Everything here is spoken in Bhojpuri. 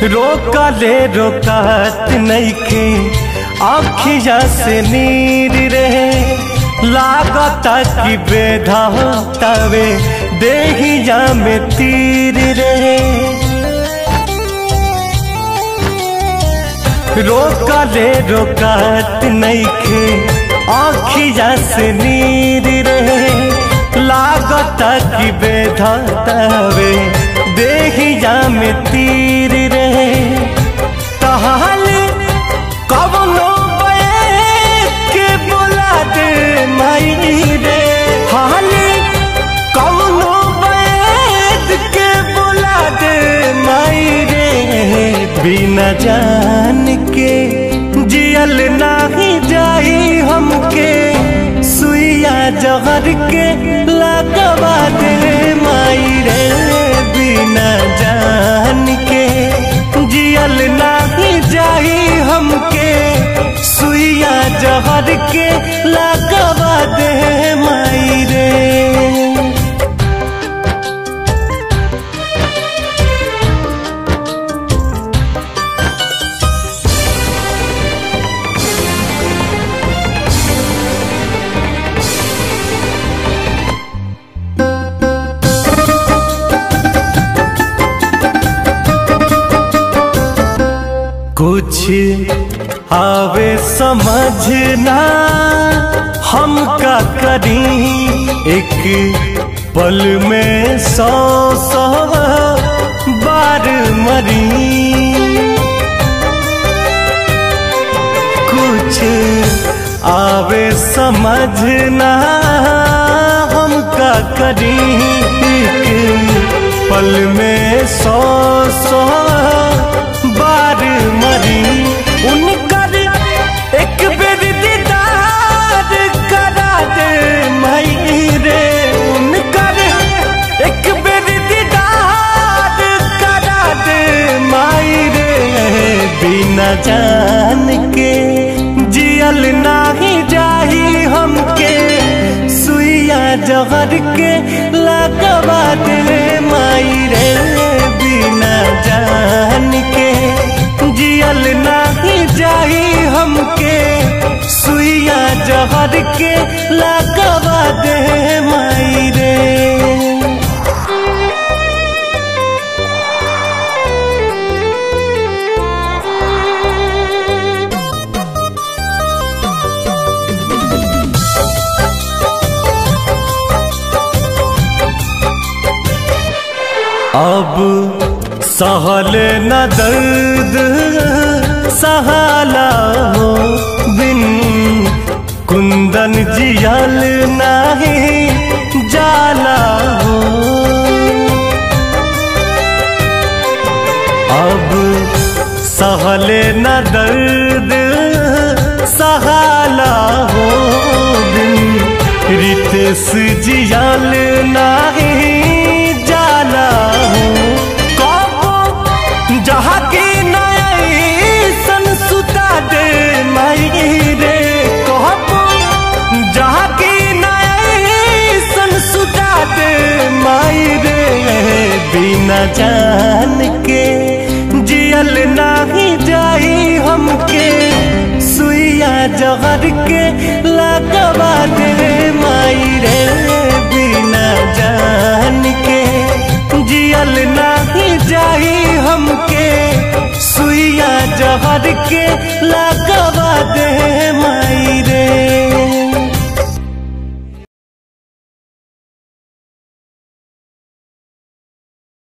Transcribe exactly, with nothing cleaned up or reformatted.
रोकले रोकात नइखे आँखिया से नीर रहे, लागता कि बेधातावे देहिया में तीर रहे। रोकले रोकात नइखे आँखिया से नीर रहे, लागता कि बेधातावे देहिया में तीर रहे। तहाल कवनो बैठ के बोला दे माई रे, हाल कवनो बैठ के बोला दे माई रे। बिना जान के जियल नाही जाई हमके, सुइया जहर के लगवा दे माई रे। बिना जान के जियल नाही जाई हमके, सुइया जहर के लगवा दे माई रे। कुछ आवे समझना हम का करी, एक पल में सौ सौ बार मरी। कुछ आवे समझना हम का करी, एक पल में सौ सौ बार मरी। उनकर एक बेर दीदार करा दे माई रे, उनकर एक बेर दीदार करा दे माई रे। बिना जान के जियल नाही जाही हमके, सुइया जहर के लगवा दे माई रे। बिना जान के जियल नाही जाही हमके, सुइया जहर के लगवा दे माई रे। अब सहल न दर्द सहाला हो, बिन कुंदन जियल नाही जाला हो। अब सहल न दर्द सहाला हो, बिन रितेश जियल नाही जाला हो। जहाँ की नयसन सुता दे माई रे, कहबो जहाँ की नयसन सुता दे माई रे। बिना जान के जियल नाही जाई हमके, सुइया जहर के लगवा दे माई रे।